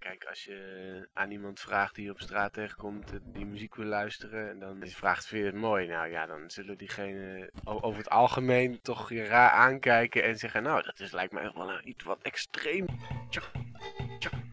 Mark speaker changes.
Speaker 1: Kijk, als je aan iemand vraagt die je op straat tegenkomt, die muziek wil luisteren, en dan vraagt, vind je het mooi? Nou ja, dan zullen diegenen over het algemeen toch je raar aankijken en zeggen, nou, lijkt me echt wel iets wat extreem. Tjak, tjak.